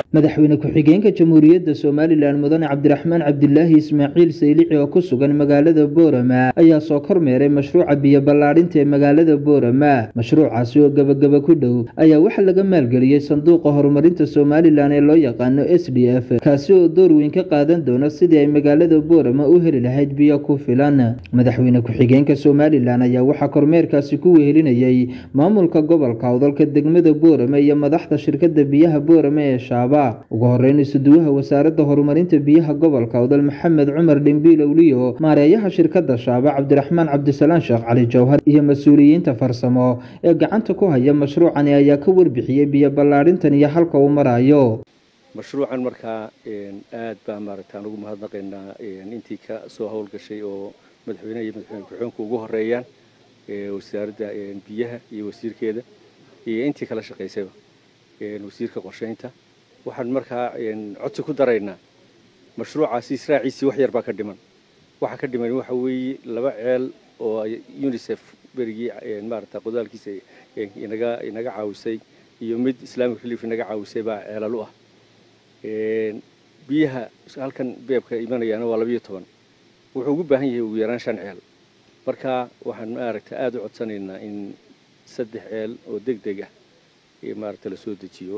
madaxweyne ku-xigeenka Jamhuuriyadda Somaliland Mudane Cabdiraxmaan Cabdilaahi Ismaaciil Saylici oo ku sugan magaalada Boorama ayaa soo kormeeray mashruuca biyo ballaarinta ee magaalada Boorama. Mashruucaasi oo gabagaba ku dhow ayaa waxa laga maalgeliyay sanduuqa horumarinta Somaliland ee loo yaqaan SDF, kaasi oo door weyn ka qaadan doona sidii ay magaalada Boorama u heli lahayd biyo ku filan. Madaxweyne ku-xigeenka Somaliland ayaa waxa kormeerkaasi ku wehelinayay maamulka gobolka Awdalka degmada Boorama iyo madaxda shirkadda biyaha Boorama ee Shaaba. ugu horeyn isuduwaha wasaaradda horumarinta biyaha gobolka Awdal Maxamed Cumar Dhimbiil Awliyo, maareeyaha shirkadda Shaaba Cabdiraxmaan Cabdisalaan Sheekh Cali Jawhar iyo mas'uuliyiinta farsamo ee gacanta ku haya mashruucan ayaa ka warbixiyay biyo ballaarintan iyo halka uu marayo. mashruucan markaa aad baa maaragtaan ugu mahadnaqaynaa intii ka soo howlgashay oo madaxweynaha iyo madaxweyne ku-xigeenku ugu horeeyaan wasaaradda biyaha iyo wasiirkeeda iyo intii kala shaqaysayba wasiirka qorsheynta. waxaan markaa codsi ku daraynaa mashruucaasi israaciisi wax yar baa ka dhiman. waxa ka dhiman waxa weeye 2 ceel oo UNICEF berigii maaragtaa qodaalkiisa inaga caawisay iyo mid Islamic Relief inaga caawisay baa ceelalu ah. biyaha halkan beebka imanayana waa 12 wuxuu ugu baahan yahay ugu yaraan 5 ceel. marka waxaan maaragtaa aad u codsanaynaa in 3 ceel oo degdeg ah maaragta la soo dejiyo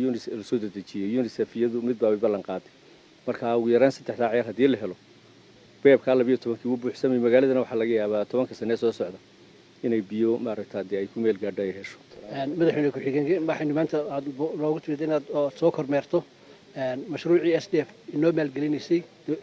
UNICEF iyadu mid baa ballan qaaday. marka ugu yaraan 3 ceer hadii la helo beebka 12 uu buuxsamay magaaladana waxa laga yaabaa 10 sano soo socda inay biyo maaragta ay ku meel gaadhay hesho. madaxweyne ku-xigeenka waxaan maanta loogu timid inaad soo kormeerto mashruucii SDF inoo maalgelinaysay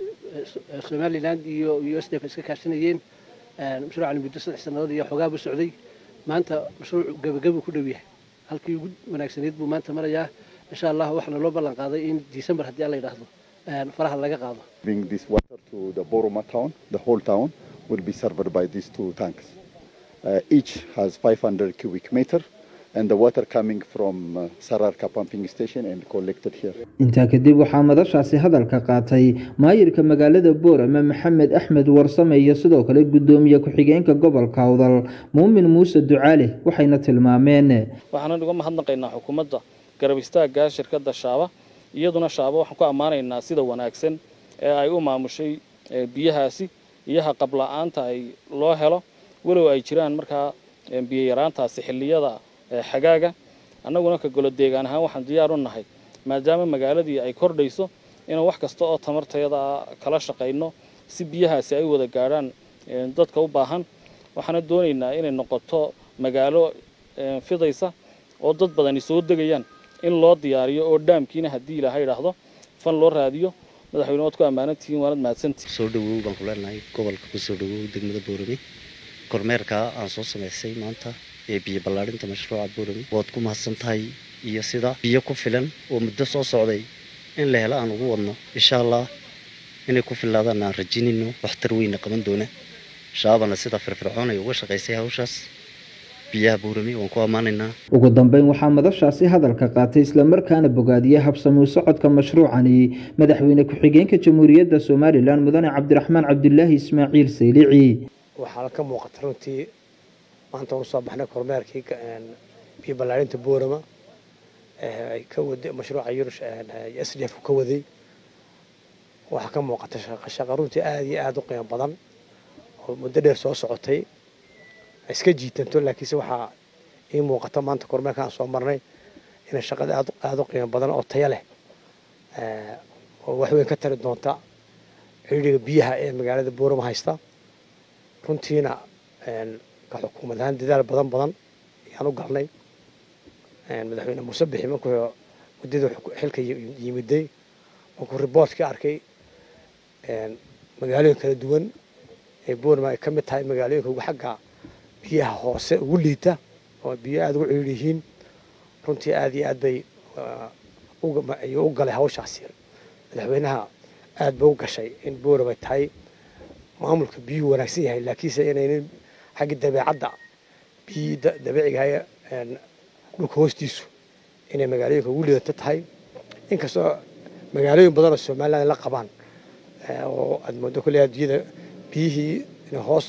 Somaliland iyo SDF iska kaashanayeen mashruucan muddo 3 sanadood iyo xogaa buu socday. maanta mashruuc gabagaba ku dhow yahay halkii ugu wanaagsaneed buu maanta marayaa. insha Allah waxna loo ballan qaaday in December hadii la yiraahdo faraha laga qaado. Bring this water to the Boorama town. The whole town will be served by these 2 tanks. Each has 500 cubic meter and the water coming from Sararka pumping station and collected here. inta kadib waxaa madashaasi hadalka qaatay maayirka magaalada Boorama Maxamed Axmed Warsame iyo sidoo kale gudoomiye ku-xigeenka gobolka Awdal Muumin Muuse Ducaale waxayna tilmaameen waxaan uga mahadnaqaynaa xukuumadda garab istaagga shirkadda Shaaba. iyaduna Shaaba waxaan ku amaanaynaa sida wanaagsan ee ay u maamushay biyahaasi iyaha qabla'aanta ay loo helo walow ay jiraan markaa biyo yaraantaasi xilliyada xagaaga. annaguna ka golo deegaan ahaan waxaan diyaar u nahay maadaama magaaladii ay kordhayso inaan wax kasta oo tamarteeda kala shaqeyno si biyahaasi ay wada gaaraan dadka u baahan. waxaan doonaynaa inay noqoto magaalo fidaysa oo dad badan soo degayaan in loo diyaariyo oo dhaamkiina hadii Ilaahay yiraahdo fan loo raadiyo. madaxweyne waad ku amaanantiin waanad mahadsantii. soo dhawow baan ku leenahay gobolka ku soo dhawow degmada Boorame. kormeerka aan soo sameysay maanta ee biyo ballaarinta mashruuca Boorame waad ku mahadsantahay iyo sida biyo ku filan oo muddo soo socday in la helo aan ugu wadno. insha Allah inay ku filaadaan aan rajinino waxtar weyn qaban doona. Shaabana sida firfircoon ay uga shaqeysay hawshaas biyaha Boorame waan ku amaanaynaa. ugu dambeyn waxaa madashaasi hadalka qaatay isla markaana bogaadiyay habsami u socodka mashruucani madaxweyne ku-xigeenka Jamhuuriyadda Somaliland Mudane Cabdiraxmaan Cabdilaahi Ismaaciil Saylici. waxaa ka muuqata runtii maanta oo soo baxnay kormeerkii biyo ballaarinta Boorama ay ka waday mashruuca SDF ka waday. waxaa ka muuqata shaqo runtii aad iyo aad u qiimo badan oo muddo dheer soo socotay iska jiitanto. laakiin waxaa ii muuqata maanta kormeerkan soo marnay in shaqada aad u qiimo badan oo tayo leh oo wax weyn ka tari doonta xiriirka biyaha ee magaalada Boorama haysta. runtiina ka xukuumad ahaan dadaal badan ayaan u galnay. madaxweyne Muuse Bixi markuu muddada xilka yimiday markuu reportka arkay magaalooyin kala duwan ee Boorama ay ka mid tahay magaalooyinka ugu xagga biyaha hoose ugu liita oo biyo aad ugu ciriir yihiin. runtii aad iyo aad bay u galay hawshaasi. madaxweynaha aad buu u gashay in Boorama tahay maamulka biyo wanaagsan yahay laakiinse inaynan xagga dabeecadda biyo dabiiciga ah dhulka hoostiisu inay magaalooyinka ugu liidata tahay. inkastoo magaalooyin badan oo Somaliland la qabaan oo aad moodo kulli adduunyada biyihii in hoos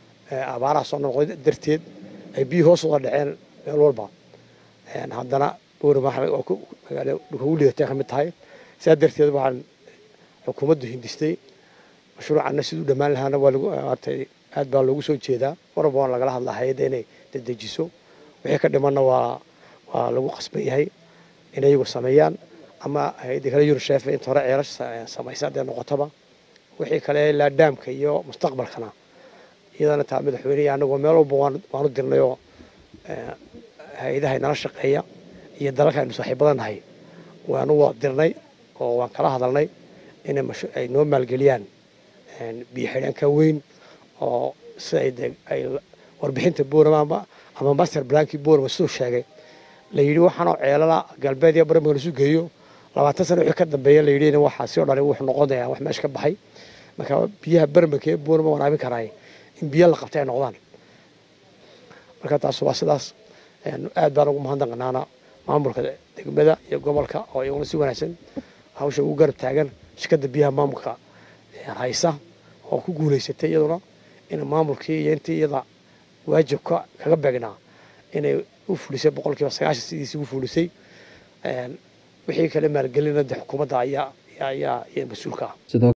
abaaraha soo noqday darteed ay biyo hoos uga dhaceen meel walba. haddana boorama oo ku magaalo ugu lidatay kamid tahay sidaa darteed waxaan xukuumaddu hindistay mashruucana siduu dhammaan lahaana waa lagu artay aad baa loogu soo jeedaa warba waan lagala hadlaa hay'adda inay dedejiso wixii ka dhimanna waa lagu qasban yahay inay iyagu sameeyaan ama hay'adda kale UNICEF inta hore ceelash samaysa hadday noqotaba wixii kale ilaa daamka iyo mustaqbalkana iyadana taa madaxweynaha anagoo meel walba waanu dirnay oo hay'adaha nala shaqeeya iyo dalalka aynu saaxiibada nahay waanu wada dirnay oo waan kala hadalnay in ay noo maalgeliyaan biyo xidhanka weyn oo sida ay warbixinta boorama ama master plankii boorama soo sheegay la yidhi waxaanoo ceelala galbeed iyo barnaamijka lasu geeyo 20 sano wixii ka dambeeya la yidhi in waxaa sii dhalay wuxuu noqonayaa wax meesha ka baxay marka biyaha barnaamijka ee boorama waraabin karaay in biyo la qabtay ay noqdaan marka taas waa sidaas aad baan ugu mahadnaqnaana maamulka degmada iyo gobolka oo iyaguna si wanaagsan hawsha ugu garab taagan shirkadda biyaha maamulka haysa oo ku guuleysatay iyaduna in maamulkii iyo intii iyada waajibka kaga beegnaa inay u fulisay 90% sidiisii u fulisay wixii kale maalgelinada xukuumadda ayaa mas'uulka ah